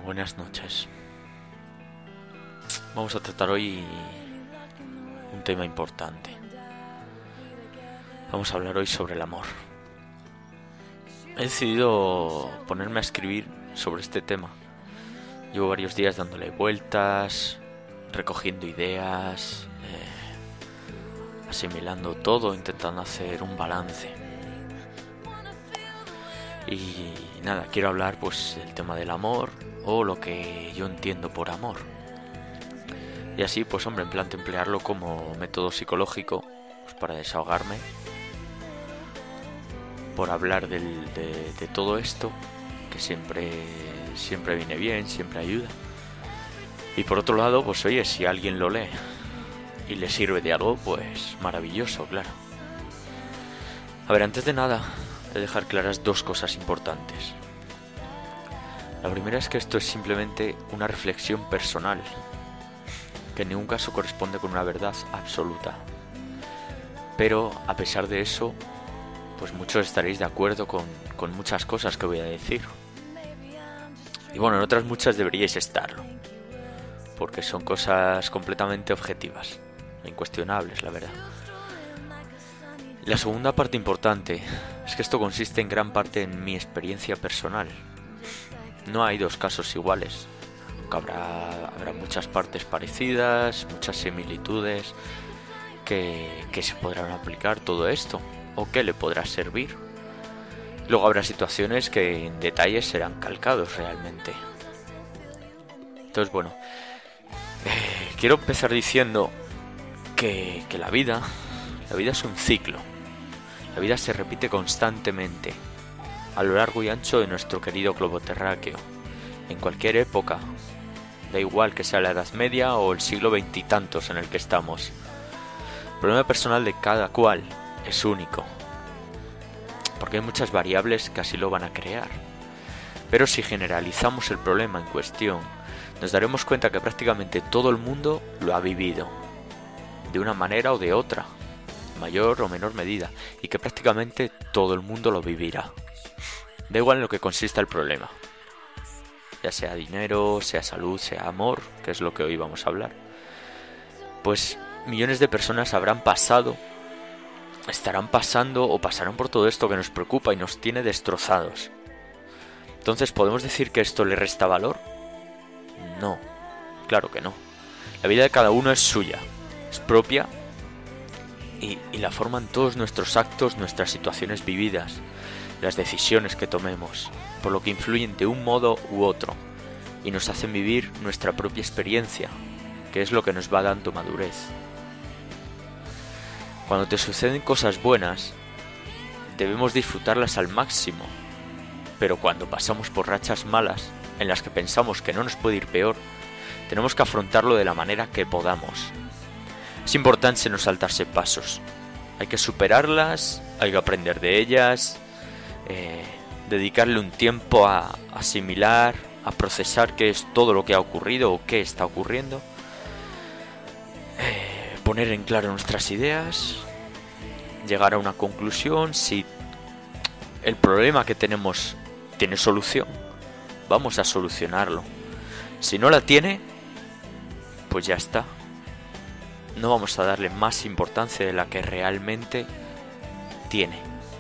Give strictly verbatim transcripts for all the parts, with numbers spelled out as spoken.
buenas noches. Vamos a tratar hoy un tema importante. Vamos a hablar hoy sobre el amor. He decidido ponerme a escribir sobre este tema. Llevo varios días dándole vueltas, recogiendo ideas, eh, asimilando todo, intentando hacer un balance. Y nada, quiero hablar pues del tema del amor o lo que yo entiendo por amor. Y así pues hombre, en plan de emplearlo como método psicológico pues, para desahogarme, por hablar del, de, de todo esto que siempre, siempre viene bien, siempre ayuda. Y por otro lado, pues oye, si alguien lo lee y le sirve de algo, pues maravilloso, claro. A ver, antes de nada, he de dejar claras dos cosas importantes. La primera es que esto es simplemente una reflexión personal, que en ningún caso corresponde con una verdad absoluta. Pero, a pesar de eso, pues muchos estaréis de acuerdo con, con muchas cosas que voy a decir. Y bueno, en otras muchas deberíais estarlo, porque son cosas completamente objetivas, incuestionables, la verdad. La segunda parte importante es que esto consiste en gran parte en mi experiencia personal. No hay dos casos iguales. Habrá, habrá muchas partes parecidas, muchas similitudes que, que se podrán aplicar todo esto o que le podrá servir. Luego habrá situaciones que en detalles serán calcados realmente. Entonces bueno, eh, quiero empezar diciendo que, que la vida, la vida es un ciclo. La vida se repite constantemente a lo largo y ancho de nuestro querido globo terráqueo, en cualquier época. Da igual que sea la Edad Media o el siglo veintitantos en el que estamos. El problema personal de cada cual es único, porque hay muchas variables que así lo van a crear. Pero si generalizamos el problema en cuestión, nos daremos cuenta que prácticamente todo el mundo lo ha vivido, de una manera o de otra, mayor o menor medida, y que prácticamente todo el mundo lo vivirá. Da igual en lo que consista el problema, ya sea dinero, sea salud, sea amor, que es lo que hoy vamos a hablar. Pues millones de personas habrán pasado, estarán pasando o pasarán por todo esto que nos preocupa y nos tiene destrozados. Entonces, ¿podemos decir que esto le resta valor? No, claro que no. La vida de cada uno es suya, es propia y, y la forman todos nuestros actos, nuestras situaciones vividas, las decisiones que tomemos, por lo que influyen de un modo u otro y nos hacen vivir nuestra propia experiencia, que es lo que nos va dando madurez. Cuando te suceden cosas buenas, debemos disfrutarlas al máximo, pero cuando pasamos por rachas malas, en las que pensamos que no nos puede ir peor, tenemos que afrontarlo de la manera que podamos. Es importante no saltarse pasos, hay que superarlas, hay que aprender de ellas, eh, dedicarle un tiempo a asimilar, a procesar qué es todo lo que ha ocurrido o qué está ocurriendo, eh, poner en claro nuestras ideas, llegar a una conclusión. Si el problema que tenemos tiene solución, vamos a solucionarlo. Si no la tiene, pues ya está. No vamos a darle más importancia de la que realmente tiene.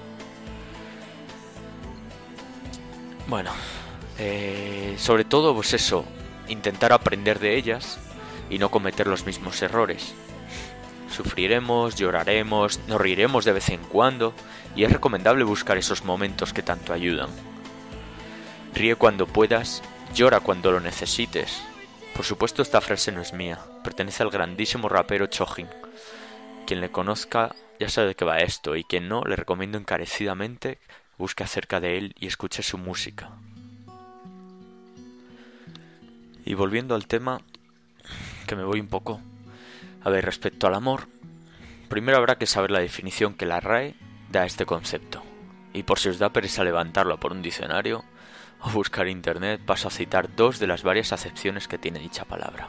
Bueno, eh, sobre todo pues eso, intentar aprender de ellas y no cometer los mismos errores. Sufriremos, lloraremos, nos reiremos de vez en cuando y es recomendable buscar esos momentos que tanto ayudan. Ríe cuando puedas, llora cuando lo necesites. Por supuesto, esta frase no es mía, pertenece al grandísimo rapero Chojin. Quien le conozca ya sabe de qué va esto, y quien no, le recomiendo encarecidamente busque acerca de él y escuche su música. Y volviendo al tema, que me voy un poco. A ver, respecto al amor, primero habrá que saber la definición que la R A E da a este concepto. Y por si os da pereza levantarlo por un diccionario o buscar internet, paso a citar dos de las varias acepciones que tiene dicha palabra.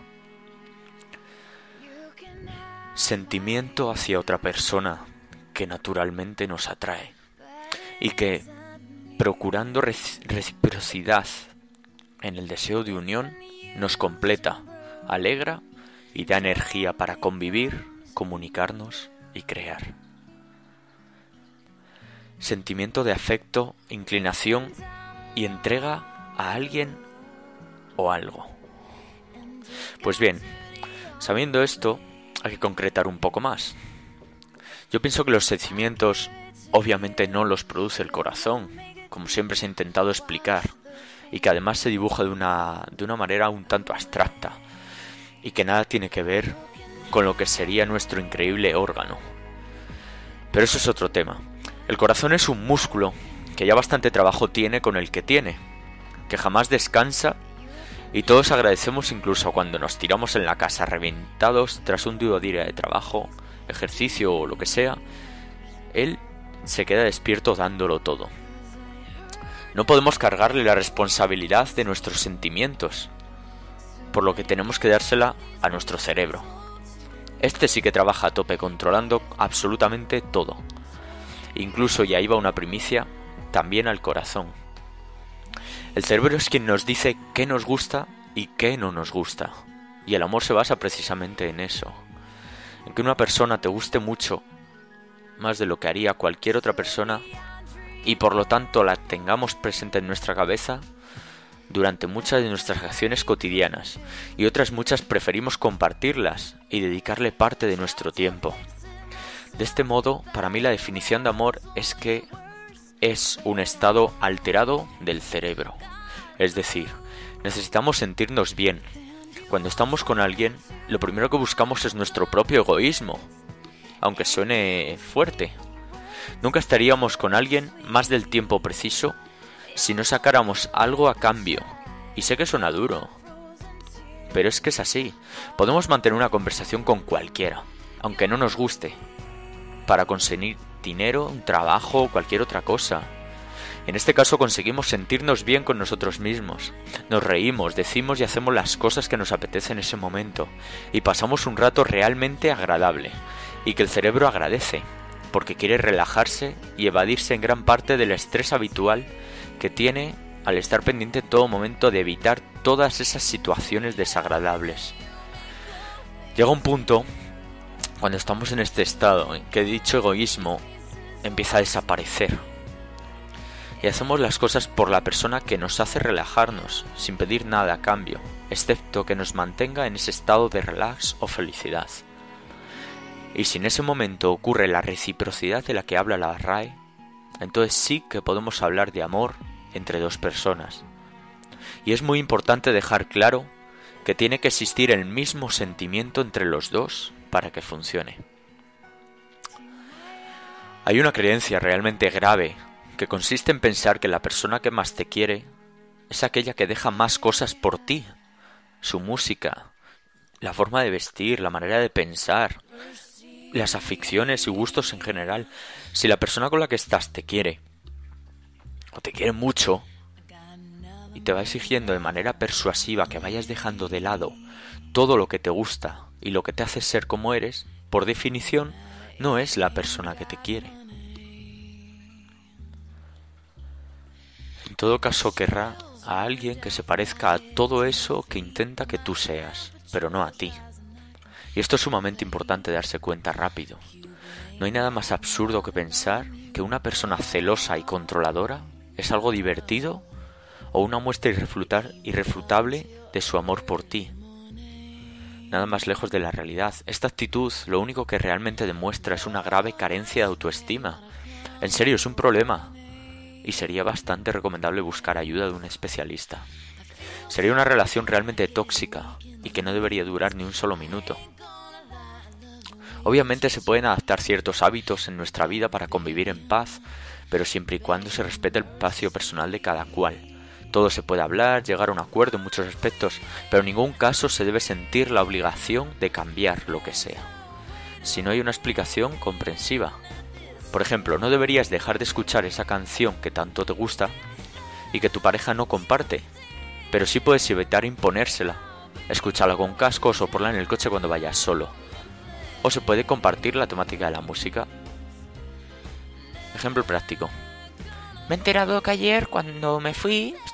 Sentimiento hacia otra persona que naturalmente nos atrae y que, procurando reciprocidad en el deseo de unión, nos completa, alegra y da energía para convivir, comunicarnos y crear. Sentimiento de afecto, inclinación y entrega a alguien o algo. Pues bien, sabiendo esto, hay que concretar un poco más. Yo pienso que los sentimientos obviamente no los produce el corazón, como siempre se ha intentado explicar, y que además se dibuja de una, de una manera un tanto abstracta, y que nada tiene que ver con lo que sería nuestro increíble órgano. Pero eso es otro tema. El corazón es un músculo que ya bastante trabajo tiene con el que tiene, que jamás descansa, y todos agradecemos incluso cuando nos tiramos en la casa reventados tras un duro día de trabajo, ejercicio o lo que sea. Él se queda despierto dándolo todo. No podemos cargarle la responsabilidad de nuestros sentimientos, por lo que tenemos que dársela a nuestro cerebro. Este sí que trabaja a tope controlando absolutamente todo. Incluso, y ahí va una primicia, también al corazón. El cerebro es quien nos dice qué nos gusta y qué no nos gusta. Y el amor se basa precisamente en eso. En que una persona te guste mucho, más de lo que haría cualquier otra persona, y por lo tanto la tengamos presente en nuestra cabeza durante muchas de nuestras acciones cotidianas, y otras muchas preferimos compartirlas y dedicarle parte de nuestro tiempo. De este modo, para mí la definición de amor es que es un estado alterado del cerebro. Es decir, necesitamos sentirnos bien. Cuando estamos con alguien, lo primero que buscamos es nuestro propio egoísmo, aunque suene fuerte. Nunca estaríamos con alguien más del tiempo preciso si no sacáramos algo a cambio. Y sé que suena duro, pero es que es así. Podemos mantener una conversación con cualquiera, aunque no nos guste, para conseguir dinero, un trabajo o cualquier otra cosa. En este caso conseguimos sentirnos bien con nosotros mismos. Nos reímos, decimos y hacemos las cosas que nos apetece en ese momento, y pasamos un rato realmente agradable, y que el cerebro agradece, porque quiere relajarse y evadirse en gran parte del estrés habitual que tiene al estar pendiente en todo momento de evitar todas esas situaciones desagradables. Llega un punto, cuando estamos en este estado, en que dicho egoísmo empieza a desaparecer, y hacemos las cosas por la persona que nos hace relajarnos, sin pedir nada a cambio, excepto que nos mantenga en ese estado de relax o felicidad. Y si en ese momento ocurre la reciprocidad de la que habla la R A E, entonces sí que podemos hablar de amor entre dos personas. Y es muy importante dejar claro que tiene que existir el mismo sentimiento entre los dos para que funcione. Hay una creencia realmente grave que consiste en pensar que la persona que más te quiere es aquella que deja más cosas por ti. Su música, la forma de vestir, la manera de pensar, las aficiones y gustos en general. Si la persona con la que estás te quiere, o te quiere mucho, y te va exigiendo de manera persuasiva que vayas dejando de lado todo lo que te gusta y lo que te hace ser como eres, por definición, no es la persona que te quiere. En todo caso, querrá a alguien que se parezca a todo eso que intenta que tú seas, pero no a ti. Y esto es sumamente importante darse cuenta rápido. No hay nada más absurdo que pensar que una persona celosa y controladora es algo divertido o una muestra irrefutar, irrefutable de su amor por ti. Nada más lejos de la realidad. Esta actitud lo único que realmente demuestra es una grave carencia de autoestima. En serio, es un problema. Y sería bastante recomendable buscar ayuda de un especialista. Sería una relación realmente tóxica y que no debería durar ni un solo minuto. Obviamente se pueden adaptar ciertos hábitos en nuestra vida para convivir en paz, pero siempre y cuando se respete el espacio personal de cada cual. Todo se puede hablar, llegar a un acuerdo en muchos aspectos, pero en ningún caso se debe sentir la obligación de cambiar lo que sea, si no hay una explicación comprensiva. Por ejemplo, no deberías dejar de escuchar esa canción que tanto te gusta y que tu pareja no comparte, pero sí puedes evitar imponérsela. Escúchala con cascos o ponla en el coche cuando vayas solo. O se puede compartir la temática de la música. Ejemplo práctico. Me he enterado que ayer cuando me fui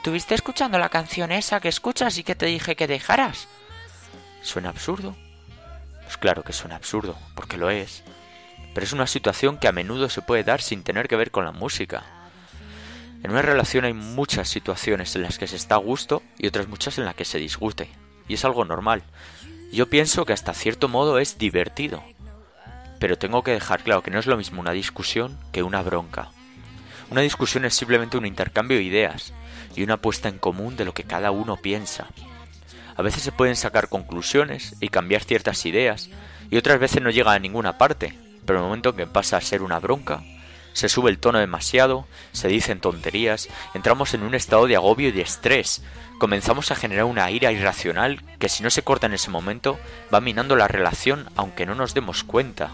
¿estuviste escuchando la canción esa que escuchas y que te dije que dejaras? ¿Suena absurdo? Pues claro que suena absurdo, porque lo es. Pero es una situación que a menudo se puede dar sin tener que ver con la música. En una relación hay muchas situaciones en las que se está a gusto y otras muchas en las que se disguste. Y es algo normal. Yo pienso que hasta cierto modo es divertido. Pero tengo que dejar claro que no es lo mismo una discusión que una bronca. Una discusión es simplemente un intercambio de ideas y una puesta en común de lo que cada uno piensa. A veces se pueden sacar conclusiones y cambiar ciertas ideas y otras veces no llega a ninguna parte, pero en el momento en que pasa a ser una bronca, se sube el tono demasiado, se dicen tonterías, entramos en un estado de agobio y de estrés, comenzamos a generar una ira irracional que si no se corta en ese momento va minando la relación aunque no nos demos cuenta.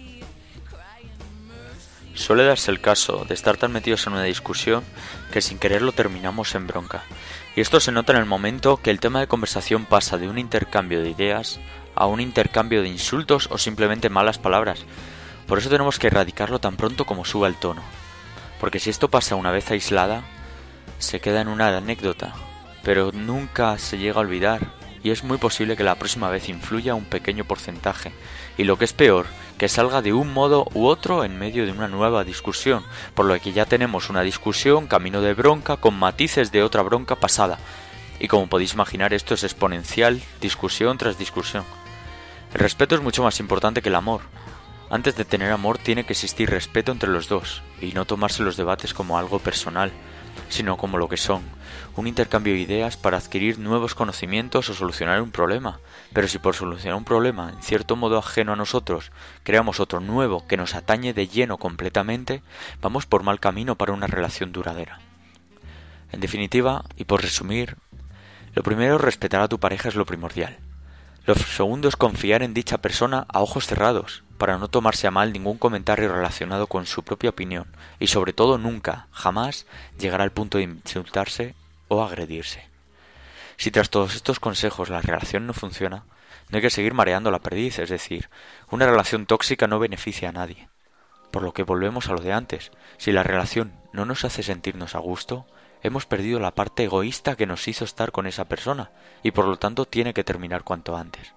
Suele darse el caso de estar tan metidos en una discusión que sin quererlo terminamos en bronca. Y esto se nota en el momento que el tema de conversación pasa de un intercambio de ideas a un intercambio de insultos o simplemente malas palabras. Por eso tenemos que erradicarlo tan pronto como suba el tono. Porque si esto pasa una vez aislada, se queda en una anécdota, pero nunca se llega a olvidar. Y es muy posible que la próxima vez influya un pequeño porcentaje. Y lo que es peor, que salga de un modo u otro en medio de una nueva discusión, por lo que ya tenemos una discusión camino de bronca con matices de otra bronca pasada. Y como podéis imaginar, esto es exponencial, discusión tras discusión. El respeto es mucho más importante que el amor. Antes de tener amor tiene que existir respeto entre los dos, y no tomarse los debates como algo personal, sino como lo que son, un intercambio de ideas para adquirir nuevos conocimientos o solucionar un problema. Pero si por solucionar un problema, en cierto modo ajeno a nosotros, creamos otro nuevo que nos atañe de lleno completamente, vamos por mal camino para una relación duradera. En definitiva, y por resumir, lo primero, respetar a tu pareja es lo primordial. Lo segundo es confiar en dicha persona a ojos cerrados, para no tomarse a mal ningún comentario relacionado con su propia opinión, y sobre todo nunca, jamás, llegar al punto de insultarse o agredirse. Si tras todos estos consejos la relación no funciona, no hay que seguir mareando la perdiz, es decir, una relación tóxica no beneficia a nadie. Por lo que volvemos a lo de antes, si la relación no nos hace sentirnos a gusto, hemos perdido la parte egoísta que nos hizo estar con esa persona, y por lo tanto tiene que terminar cuanto antes.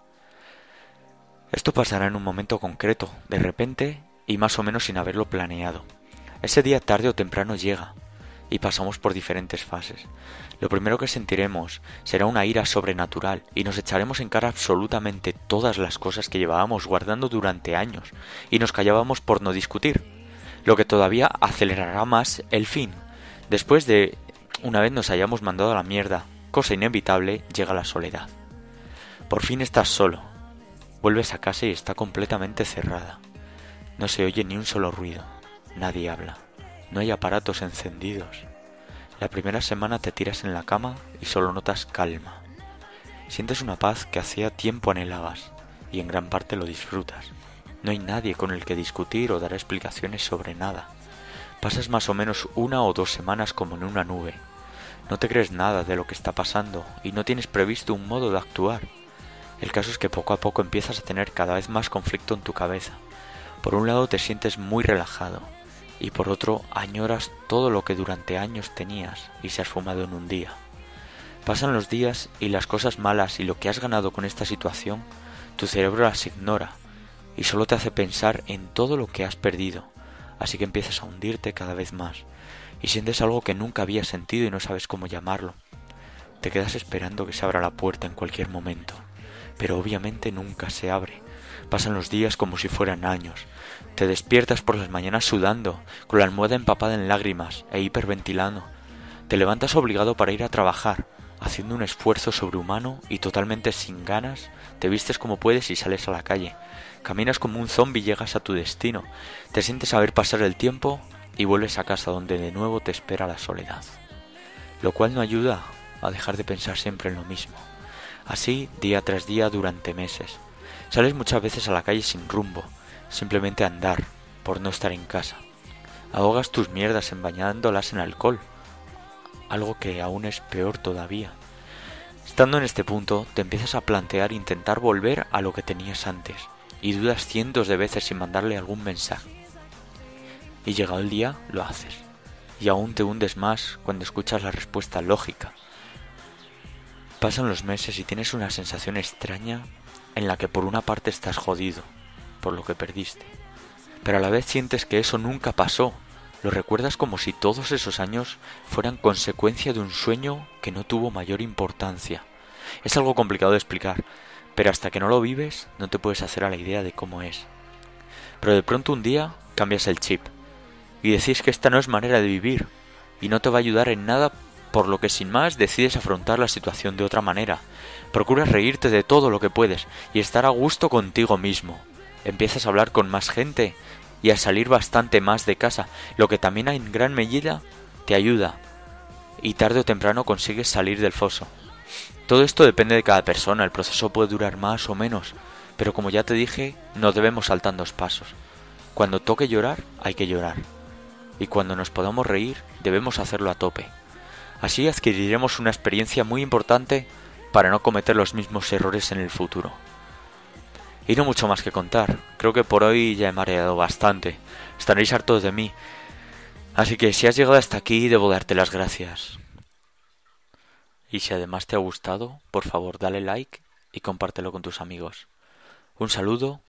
Esto pasará en un momento concreto, de repente y más o menos sin haberlo planeado. Ese día tarde o temprano llega, y pasamos por diferentes fases. Lo primero que sentiremos será una ira sobrenatural, y nos echaremos en cara absolutamente todas las cosas que llevábamos guardando durante años, y nos callábamos por no discutir, lo que todavía acelerará más el fin. Después de, una vez nos hayamos mandado a la mierda, cosa inevitable, llega la soledad. Por fin estás solo. Vuelves a casa y está completamente cerrada. No se oye ni un solo ruido. Nadie habla. No hay aparatos encendidos. La primera semana te tiras en la cama y solo notas calma. Sientes una paz que hacía tiempo anhelabas y en gran parte lo disfrutas. No hay nadie con el que discutir o dar explicaciones sobre nada. Pasas más o menos una o dos semanas como en una nube. No te crees nada de lo que está pasando y no tienes previsto un modo de actuar. El caso es que poco a poco empiezas a tener cada vez más conflicto en tu cabeza. Por un lado te sientes muy relajado y por otro añoras todo lo que durante años tenías y se ha esfumado en un día. Pasan los días y las cosas malas y lo que has ganado con esta situación, tu cerebro las ignora y solo te hace pensar en todo lo que has perdido, así que empiezas a hundirte cada vez más y sientes algo que nunca habías sentido y no sabes cómo llamarlo. Te quedas esperando que se abra la puerta en cualquier momento. Pero obviamente nunca se abre. Pasan los días como si fueran años. Te despiertas por las mañanas sudando, con la almohada empapada en lágrimas e hiperventilando. Te levantas obligado para ir a trabajar, haciendo un esfuerzo sobrehumano y totalmente sin ganas, te vistes como puedes y sales a la calle. Caminas como un zombi y llegas a tu destino. Te sientes a ver pasar el tiempo y vuelves a casa donde de nuevo te espera la soledad. Lo cual no ayuda a dejar de pensar siempre en lo mismo. Así, día tras día, durante meses. Sales muchas veces a la calle sin rumbo, simplemente a andar, por no estar en casa. Ahogas tus mierdas embañándolas en alcohol, algo que aún es peor todavía. Estando en este punto, te empiezas a plantear intentar volver a lo que tenías antes, y dudas cientos de veces sin mandarle algún mensaje. Y llegado el día, lo haces. y aún te hundes más cuando escuchas la respuesta lógica. Pasan los meses y tienes una sensación extraña en la que por una parte estás jodido por lo que perdiste, pero a la vez sientes que eso nunca pasó. Lo recuerdas como si todos esos años fueran consecuencia de un sueño que no tuvo mayor importancia. Es algo complicado de explicar, pero hasta que no lo vives no te puedes hacer a la idea de cómo es. Pero de pronto un día cambias el chip y decís que esta no es manera de vivir y no te va a ayudar en nada, por lo que sin más decides afrontar la situación de otra manera. Procuras reírte de todo lo que puedes y estar a gusto contigo mismo. Empiezas a hablar con más gente y a salir bastante más de casa, lo que también en gran medida te ayuda, y tarde o temprano consigues salir del foso. Todo esto depende de cada persona, el proceso puede durar más o menos, pero como ya te dije, no debemos saltar dos pasos. Cuando toque llorar, hay que llorar, y cuando nos podamos reír, debemos hacerlo a tope. Así adquiriremos una experiencia muy importante para no cometer los mismos errores en el futuro. Y no mucho más que contar, creo que por hoy ya he mareado bastante, estaréis hartos de mí, así que si has llegado hasta aquí debo darte las gracias. Y si además te ha gustado, por favor dale like y compártelo con tus amigos. Un saludo